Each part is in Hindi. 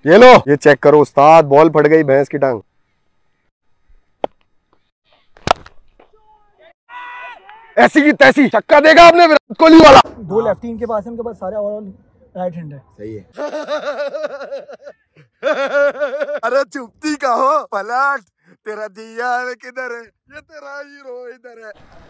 ये लो, ये चेक करो उस्ताद, बॉल फट गई भैंस की टांग। ऐसी की तैसी छक्का देगा आपने विराट कोहली वाला। दो लेफ्टी इनके पास है, उनके पास सारे ओवरऑल राइट हैंड है। सही है। अरे चुपती का हो पलट, तेरा दिया किधर है, ये तेरा हीरो इधर है।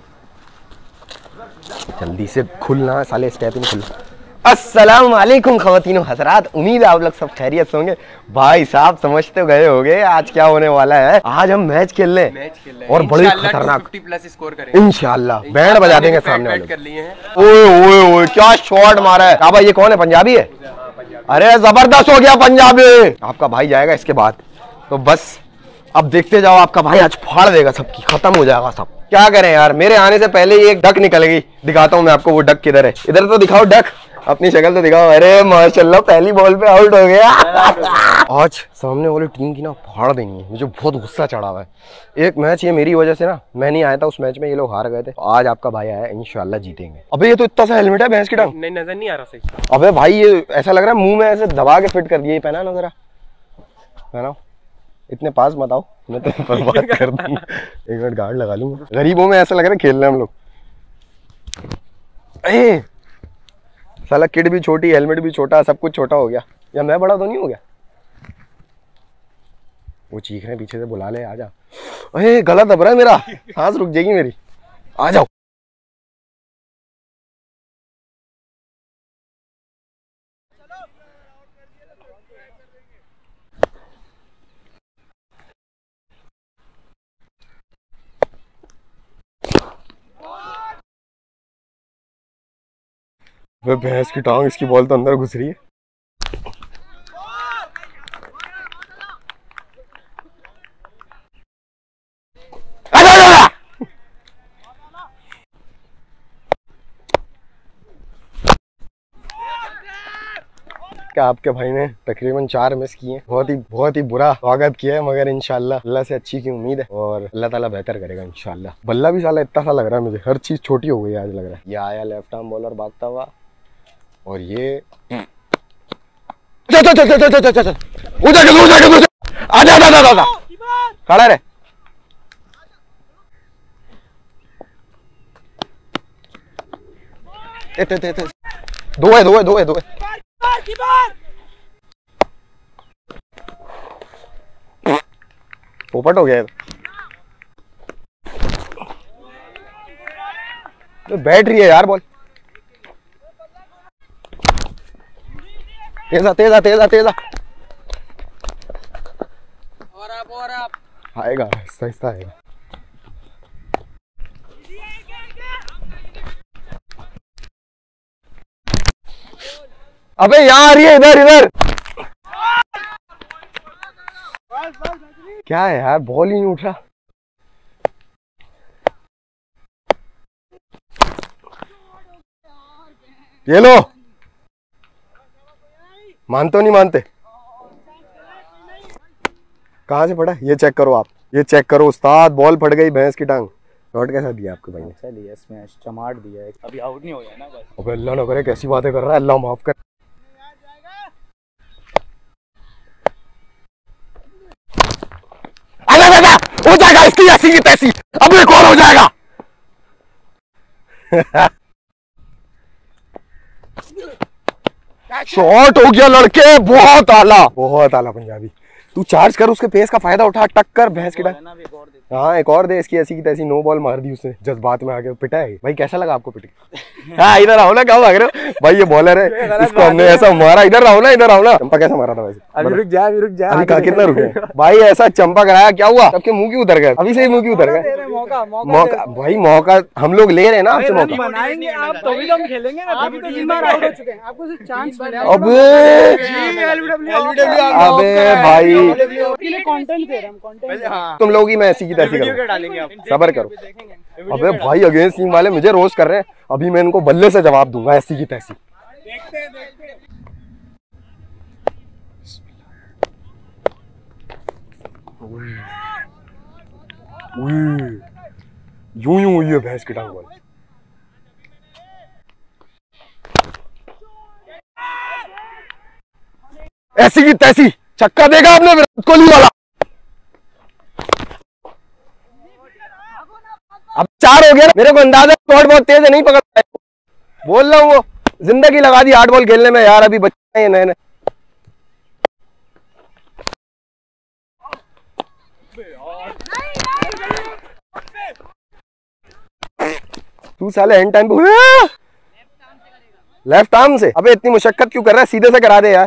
जल्दी से खुलना साले, स्टेप इन खुल। अस्सलाम वालेकुम ख़वातीन हज़रात, उम्मीद है आप लोग सब खैरियत से होंगे। भाई साहब समझ तो गए होंगे आज क्या होने वाला है। आज हम मैच खेल रहे हैं और बड़ी खतरनाक 50+ स्कोर करेंगे इंशाल्लाह। बैंड बजा देंगे सामने वाले। कर लिए हैं। ओए ओए ओए क्या शॉट मारा है। भाई ये कौन है, पंजाबी है? अरे जबरदस्त हो गया पंजाबी। आपका भाई जाएगा इसके बाद, तो बस अब देखते जाओ, आपका भाई आज फाड़ देगा सबकी, खत्म हो जाएगा सब। क्या करें यार, मेरे आने से पहले ही एक डक निकल गई। दिखाता हूँ मैं आपको वो डक किधर है। इधर तो दिखाओ डक, अपनी शक्ल तो दिखाओ। अरे माशाल्लाह पहली बॉल पे आउट हो गया। आज सामने वाली टीम की ना फाड़ देनी है, मुझे बहुत गुस्सा चढ़ा हुआ है। एक मैच ये मेरी वजह से ना, मैं नहीं आया था उस मैच में, ये लोग हार गए थे। आज आपका भाई आया, इंशाल्लाह जीतेंगे। अबे ये तो इतना सा हेलमेट है भैंस की टांग। नहीं नजर नहीं आ रहा सही। अबे भाई ये ऐसा लग रहा है मुंह में ऐसे दबा के फिट कर दिए। पहना ना जरा, पहनाओ। इतने पास मत आओ, मैं तो बर्बाद कर दूंगा। एक मिनट गार्ड लगा लूंगा। गरीबों में ऐसा लग रहा है खेल रहे हैं हम लोग। साला किट भी छोटी, हेलमेट भी छोटा, सब कुछ छोटा हो गया। या मैं बड़ा तो नहीं हो गया? वो चीख रहे हैं पीछे से, बुला ले आजा। अरे गला दब रहा है मेरा, सांस रुक जाएगी मेरी। आ जाओ। वे भैंस की टांग, इसकी बॉल तो अंदर घुस रही है। क्या आपके भाई ने तकरीबन 4 मिस किए। बहुत ही बुरा स्वागत किया है, मगर इंशाल्लाह अल्लाह से अच्छी की उम्मीद है और अल्लाह ताला बेहतर करेगा इंशाल्लाह। बल्ला भी साला इतना सा लग रहा है मुझे, हर चीज छोटी हो गई आज लग रहा है। ये आया लेफ्ट आर्म बॉलर भागता हुआ, और ये चल आजा खड़ा रहे। दो है। पोपट हो गया तो बैठ रही है यार बॉल। तेजा और आप आएगा, आहिस्ता आएगा। अबे यहाँ आ रही है, इधर क्या है यार, बॉल ही नहीं उठ रहा। ये लो, मानते हो नहीं मानते? कहाँ से पड़ा ये चेक करो आप, ये चेक करो उस्ताद, बॉल फट गई भैंस की टांग। शॉट कैसा दिया आपके भाई ने? अच्छा दिया, इसमें चमाट दिया है, अभी आउट नहीं हो गया ना बस। अबे अल्लाह ना करे, कैसी बातें कर रहा है, अल्लाह माफ कर। हो जाएगा इसकी ऐसी की तैसी, अब एक और हो जाएगा। शॉट हो गया लड़के, बहुत आला पंजाबी। तू चार्ज कर, उसके पेस का फायदा उठा, टक्कर भैंस की टांग। हाँ एक और दे इसकी ऐसी की तैसी। नो बॉल मार दी उसने, जज्बात में आके पिटा है भाई। कैसा लगा आपको पिट के? हाँ इधर आओ ना, क्या भाग रहे हो भाई, ये बॉलर है, इसको हमने ऐसा मारा। इधर आओ ना। चंपा कैसा मारा था वैसे? अभी रुक जा अभी कहा कितना रुके भाई, ऐसा चंपा कराया, क्या हुआ? सबके मुंह क्यों उतर गए? अभी से मुंह क्यों उतर गए? मौका भाई, मौका हम लोग ले रहे हैं ना आपसे, मौका बनाएंगे आप तो भी हम खेलेंगे ना, तभी तो 3 बार आउट हो चुके हैं, आपको सिर्फ चांस मिला। अबे भाई कंटेंट दे रहे हम, कंटेंट। तुम लोग ही मैं ऐसी की तैसी करूं, सबर करो। अबे भाई अगेंस्ट टीम वाले मुझे रोस्ट कर रहे हैं, अभी मैं इनको बल्ले से जवाब दूंगा ऐसी की तैसी। यूं हुई है भैंस की टांग बॉल। ऐसी की तैसी छक्का देगा आपने विराट कोहली वाला। अब 4 हो गया। मेरे को अंदाजा शॉट बहुत तेज है, नहीं पकड़ पाए। बोल रहा हूँ वो जिंदगी लगा दी 8 बॉल खेलने में यार, अभी बच्चे हैं नए नए। तू साले एंड टाइम पे लेफ्ट आर्म से, अबे इतनी मुशक्कत क्यों कर रहा है, सीधे से करा दे यार।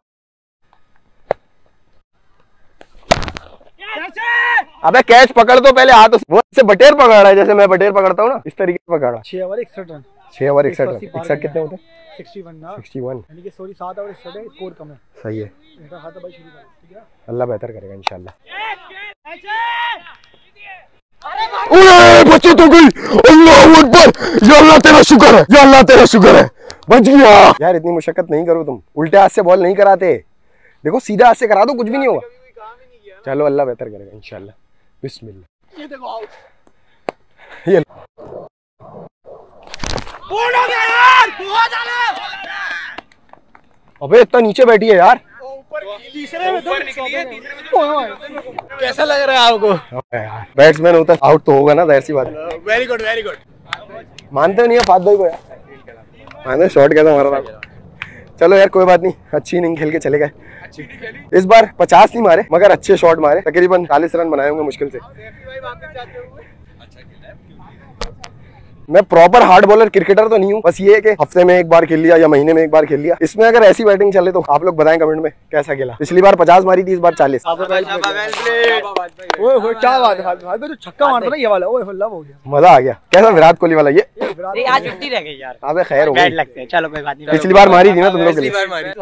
अबे कैच पकड़ तो पहले, हाथ वो से बटेर पकड़ रहा है जैसे मैं बटेर पकड़ता हूँ ना, इस तरीके से पकड़ रहा। 6 ओवर 61 रन। 6 over 61 run. 61 कितने होते हैं? 61 ना, 61 यानी कि सॉरी 7 ओवर 61 है, स्कोर कम है। सही है, ठीक है, अल्लाह बेहतर करेगा इंशाल्लाह। बच्चे तो गई, अल्लाह अकबर, या अल्लाह तेरा शुक्र है, या अल्लाह तेरा शुक्र है, बच गया यार। इतनी मुशक्कत नहीं करो तुम, उल्टे हाथ से बॉल नहीं कराते, देखो सीधा हाथ से करा दो, कुछ भी नहीं होगा। चलो अल्लाह बेहतर करेगा इंशाल्लाह, बिस्मिल्लाह। ये देखो ये बोल हो गया यार, बहुत अबे इतना नीचे बैठी है यार। तीसरे में कैसा लग रहा है आपको? बैट्समैन होता आउट तो होगा ना, जाहिर सी बात है। Very good very good. मानते नहीं है फात भाई को यार, मानते शॉट कैसा मारा था। चलो यार कोई बात नहीं, अच्छी इनिंग खेल के चले गए। इस बार 50 नहीं मारे मगर अच्छे शॉट मारे, तकरीबन 40 रन बनाए होंगे मुश्किल से। मैं प्रॉपर हार्ड बॉलर क्रिकेटर तो नहीं हूँ, बस ये है कि हफ्ते में एक बार खेल लिया या महीने में एक बार खेल लिया। इसमें अगर ऐसी बैटिंग चले तो आप लोग बताएं कमेंट में कैसा खेला। पिछली बार 50 मारी थी, इस बार 40। ओए क्या बात है, जो छक्का मारता ना ये वाला, ओए लव हो गया, मजा आ गया। कैसा विराट कोहली वाला? ये आज 50 रह गई यार। अबे खैर हो गई, चलो कोई बात नहीं। पिछली बार मारी थी ना तुम लोग के लिए,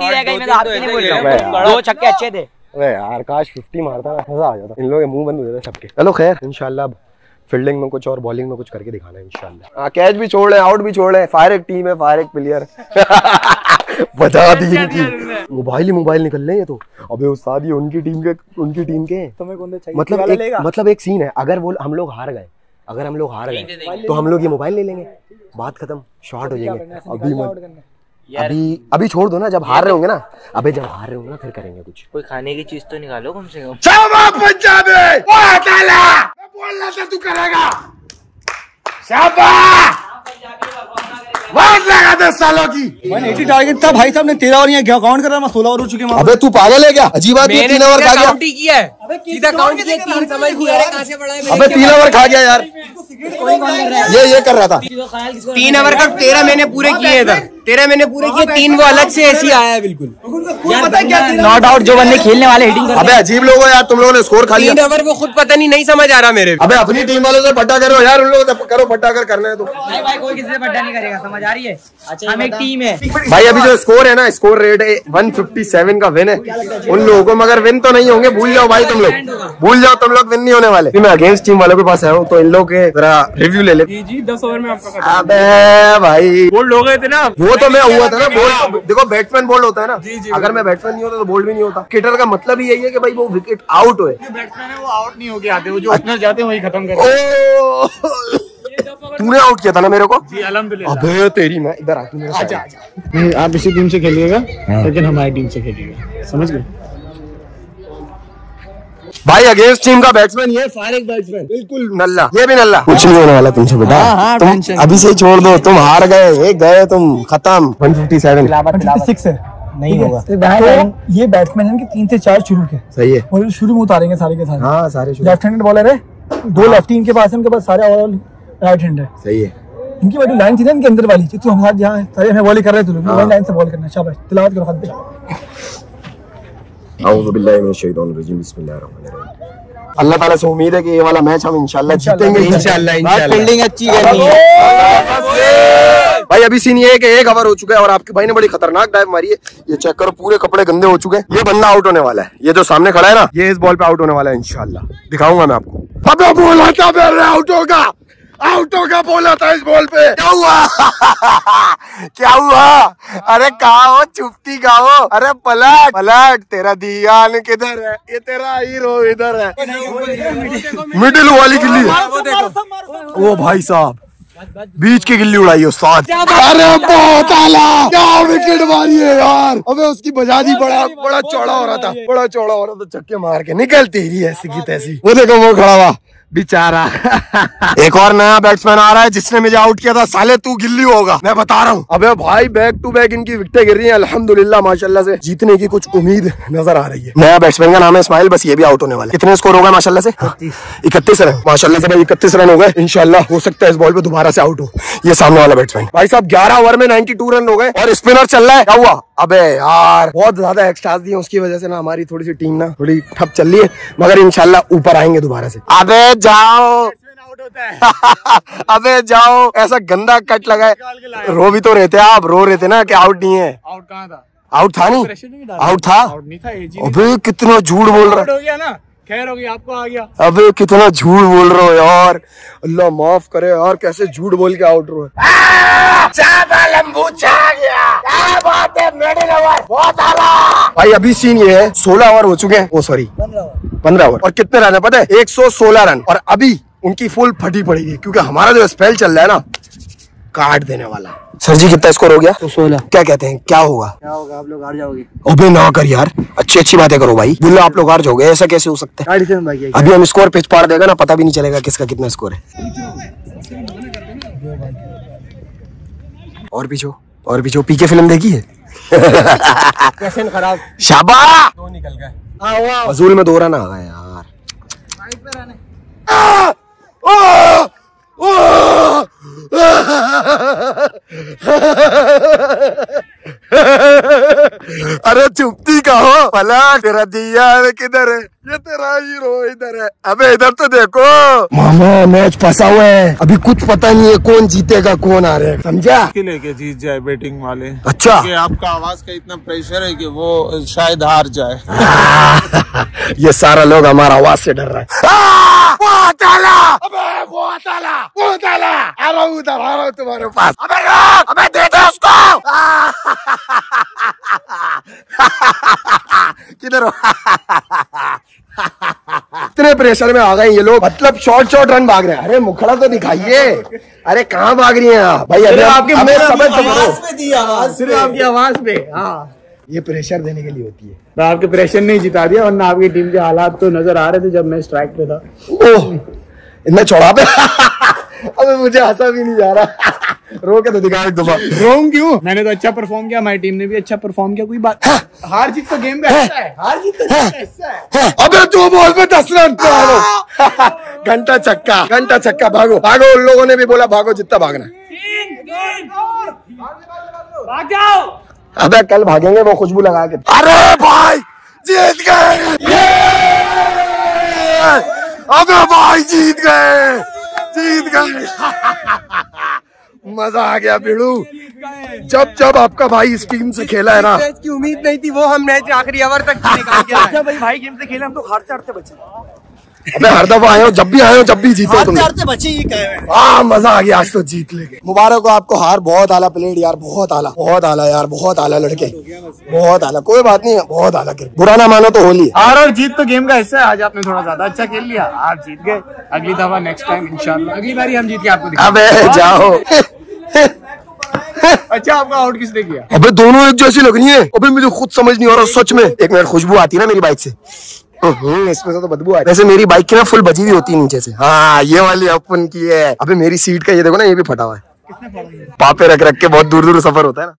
2 छक्के अच्छे थे। अरे यार काश 50 मारता ना, मजा आ जाता। इन लोगों के मुंह बंद हो जाते सबके। चलो खैर इंशाल्लाह अब फील्डिंग में कुछ और बॉलिंग में कुछ करके दिखाना है इंशाल्लाह। कैच भी छोड़ रहे, आउट भी छोड़ रहे, फायर एक टीम है, फायर एक प्लेयर। बचा दी इनकी। मोबाइल निकल रहे हैं तो। अबे उस्ताद ये उनकी टीम के तुम्हें कौन चाहिए? मतलब एक सीन है, अगर वो हम लोग हार गए तो हम लोग ये मोबाइल ले लेंगे, बात खत्म, शॉर्ट हो जाएंगे। अभी छोड़ दो ना, जब हार रहे होंगे ना, अबे जब हार रहे होंगे ना फिर करेंगे कुछ। कोई खाने की चीज तो निकालो कम से कम। बोलना था तू करेगा, शाबाश, बहुत लगा 10 सालों की। 180 टारगेट था भाई साहब ने, 13 ओवर यहाँ काउंट कर रहा है, 16 ओवर हो चुके हैं। अबे तू पागल है क्या? अजीब बात है, 3 ओवर खा गया। सीधा काउंट किया, 3 समझ नहीं आ रहा कहां से पड़ा है। अबे 3 ओवर खा गया यार, ये कर रहा था। 3 ओवर का 13 मैंने पूरे किए इधर, 13 मैंने पूरे किए, 3 वो अलग से ऐसी आया है बिल्कुल। नॉट आउट जो बंदे खेलने वाले हिटिंग करते हैं। अबे अजीब लोग हो यार, तुम लोगों ने स्कोर खा लिया। 3 ओवर वो खुद पता नहीं समझ आ रहा मेरे। अबे अपनी टीम वालों से पट्टा करो यार, उन लोगों से करो पट्टा अगर करना है तो। भाई कोई किसी से पट्टा नहीं करेगा, समझ आ रही है? अच्छा हम एक टीम है भाई। अभी जो स्कोर है ना, स्कोर रेट है 157 का विन है उन लोगों को, मगर विन तो नहीं होंगे, भूल जाओ भाई तुम लोग, भूल जाओ तुम लोग, विन नहीं होने वाले। मैं अगेंस्ट टीम वालों के पास आया हूँ तो इन लोग के जरा रिव्यू ले ले। जी 10 ओवर में आपका। अबे भाई बोल्ड हो गए थे ना, वो तो मैं हुआ था ना बोल्ड। देखो बैट्समैन बोल्ड होता है ना, अगर मैं बैट्समैन नहीं होता तो बोल्ड भी नहीं होता। क्रिकेटर का मतलब ही यही है कि भाई वो विकेट आउट होए। बैट्समैन है वो आउट नहीं होके आते, वो जो ओपनर जाते हैं वही खत्म करते हैं। तूने आउट किया था ना मेरे को? जी अल्हम्दुलिल्लाह। अबे तेरी, मैं इधर आती हूँ। नहीं आप इसी टीम से खेलिएगा, लेकिन हमारी टीम से खेलिएगा, समझ गए भाई? अगेंस्ट टीम का बैट्समैन ये, फायरिंग बैट्समैन बिल्कुल नल्ला, ये भी नल्ला। कुछ नहीं होने वाला तुमसे बेटा, तुम अभी से ही छोड़ दो, तुम हार गए तुम, खत्म। 157 है, नहीं होगा। तो ये बैट्समैन है कि 3 से 4 शुरू के, सही है, और शुरू में उतारेंगे सारे के सारे। हाँ सारे लेफ्ट हैंडेड बॉलर है, 2 लेफ्टी इनके पास है, उनके पास सारे ओवरऑल राइट हैंड है। सही है। इनकी वाली लाइन थी ना इनके अंदर वाली, तो हम जहाँ सारे हमें बॉलिंग कर रहे थे, वही लाइन से बॉल करना। शाबाश, तिलावत करो खत पे। आऊज़ु बिल्लाहि मिनश शैतानिर रजीम, बिस्मिल्लाहिर्रहमानिर्रहीम। अल्लाह ताला से उम्मीद है कि ये वाला मैच हम इंशाल्लाह जीतेंगे। इंशाल्लाह फील्डिंग अच्छी करनी है भाई। अभी सीन ये है कि 1 ओवर हो चुका है और आपके भाई ने बड़ी खतरनाक डाइव मारी है। ये चेक करो, पूरे कपड़े गंदे हो चुके हैं। ये बंदा आउट होने वाला है, ये जो सामने खड़ा है ना, ये इस बॉल पे आउट होने वाला है इंशाल्लाह, दिखाऊंगा मैं आपको। अबे बोला था मेरे आउट होगा बोला था इस बॉल पे। क्या हुआ? क्या हुआ? अरे कहा हो, चुपती कहा हो? अरे पलट, तेरा ध्यान किधर है? ये तेरा हीरो इधर है। मिडिल वाली गिल्ली, ओ भाई साहब बीच की गिल्ली उड़ाई उस्ताद। अरे बहुत आला, क्या विकेट मारी है यार। अबे उसकी बजा दी, बड़ा चौड़ा हो रहा था, बड़ा चौड़ा हो रहा था, चक्के मार के निकलती ही ऐसी की तैसी। वो देखो वो खड़ा हुआ बेचारा। एक और नया बैट्समैन आ रहा है जिसने मुझे आउट किया था। साले तू गिल्ली होगा, मैं बता रहा हूँ। अबे भाई बैक टू बैक इनकी विकेटें गिर रही हैं। अल्हम्दुलिल्लाह माशाल्लाह से जीतने की कुछ उम्मीद नजर आ रही है। नया बैट्समैन का नाम है इस्माइल, बस ये भी आउट होने वाला है। कितने स्कोर होगा माशाल्लाह से? 31 रन माशाल्लाह से भाई, 31 रन हो गए। इंशाल्लाह हो सकता है इस बॉल पे दोबारा से आउट हो ये सामने वाला बैट्समैन। भाई साहब 11 ओवर में 92 रन हो गए और स्पिनर चल रहा है। क्या हुआ? अबे यार बहुत ज्यादा एक्स्ट्रास दिए, उसकी वजह से ना हमारी थोड़ी सी टीम ना थोड़ी ठप चल रही है, मगर इंशाल्लाह ऊपर आएंगे दोबारा से। अबे जाओ अबे जाओ, ऐसा गंदा कट लगाए। रो भी तो रहते आप, रो रहे थे ना कि आउट नहीं है। आउट कहाँ था? आउट था नहीं, आउट था। अबे कितना झूठ बोल रहा है। हो गया ना, खैर हो गया, आपको आ गया। अबे कितना झूठ बोल रहे हो यार, अल्लाह माफ करे यार, कैसे झूठ बोल के आउट रहो। लंबू छा गया, क्या बात है, मिडिल ओवर बहुत आला। भाई अभी सीन ये है, 16 ओवर हो चुके हैं, ओ सॉरी 15 ओवर, और कितने रन है पता है? 116 रन। और अभी उनकी फुल फटी पड़ेगी क्योंकि हमारा जो स्पेल चल रहा है ना, काट देने वाला। सर जी कितना स्कोर हो गया? 16। क्या कहते हैं, क्या होगा? आप लोग हार जाओगे। अबे ना कर यार, अच्छी बातें करो भाई। बोलो आप लोग हार जाओगे, ऐसा कैसे हो सकता है? अभी हम स्कोर पिच पाड़ देगा ना, पता भी नहीं चलेगा किसका कितना स्कोर है। और पीछो पीके फिल्म देखी है? खराब, शाबाश, दो निकल गए। फजूल में 2 रन आ गए यार। अरे चुपती का हो भला, तेरा दिया किधर है? ये तेरा हीरो इधर है। अबे इधर तो देखो मामा, मैच फंसा हुआ है, अभी कुछ पता नहीं है कौन जीतेगा कौन आ रहा है, समझा? लेके जीत जाए बैटिंग वाले। अच्छा, कि आपका आवाज का इतना प्रेशर है कि वो शायद हार जाए। ये सारा लोग हमारा आवाज से डर रहा है। बहुत आला, अबे बहुत आला, बहुत आला। आ रहा हूँ तुम्हारे पास। अबे दे दो उसको। किधर हो? इतने प्रेशर में आ गए ये लोग, मतलब शॉर्ट रन भाग रहे हैं। अरे मुखड़ा तो दिखाइए, अरे कहाँ भाग रही हैं आप? भाई अभी आपकी समझ तो करो, सिर्फ आपकी आवाज पे। हाँ, ये प्रेशर देने के लिए होती है। मैं आपके प्रेशर नहीं जिता दिया, वरना आपकी टीम के हालात तो नजर आ रहे थे जब मैं स्ट्राइक पे था। ओह इतना चौड़ा पे। अबे मुझे हंसा भी नहीं जा रहा। रो के तो दिखा एक दफा। रोऊं क्यों? मैंने तो अच्छा परफॉर्म किया, हमारी टीम ने भी अच्छा परफॉर्म किया। कोई बात, हार जीत तो गेम का हिस्सा है, हार जीत तो गेम का हिस्सा है। अबे 2 बॉल पे 10 रन। घंटा चक्का, भागो उन लोगों ने भी बोला भागो जितना भागना। अबे कल भागेंगे वो खुशबू लगा के। अरे भाई जीत गए, अबे भाई जीत गए। मजा आ गया बिड़ू, जब आपका भाई इस टीम से खेला है ना। मैच की उम्मीद नहीं थी, वो हम मैच आखिरी ओवर तक निकाल के आए। भाई गेम से खेले हम तो हारते बचे। अबे हर दफा आए हो, जब भी जीते तुम। बचे ही हाँ मजा आ गया, आज तो जीत लेंगे। मुबारक हो आपको, हार बहुत आला प्लेड यार, बहुत आला यार, बहुत आला लड़के, बहुत आला। कोई बात नहीं, बहुत आला क्रिकेट, बुरा ना मानो तो होली। हार और जीत तो गेम का हिस्सा है। आज आपने थोड़ा ज्यादा अच्छा खेल लिया, आप जीत गए। अगली दफा नेक्स्ट टाइम इंशाल्लाह, अगली बारी हम जीत के आपको दिखाएंगे। अबे जाओ। अच्छा आपका आउट किसने किया? अबे दोनों एक जैसी लग रही है। अबे मुझे खुद समझ नहीं आ रहा सच में। एक मिनट, खुशबू आती है ना मेरी बाइक से, इसमें से तो बदबू आती है। वैसे मेरी बाइक की ना फुल बजी हुई होती है नीचे से। हाँ ये वाली अपन की है। अबे मेरी सीट का ये देखो ना, ये भी फटा हुआ है। पापे रख के बहुत दूर सफर होता है ना।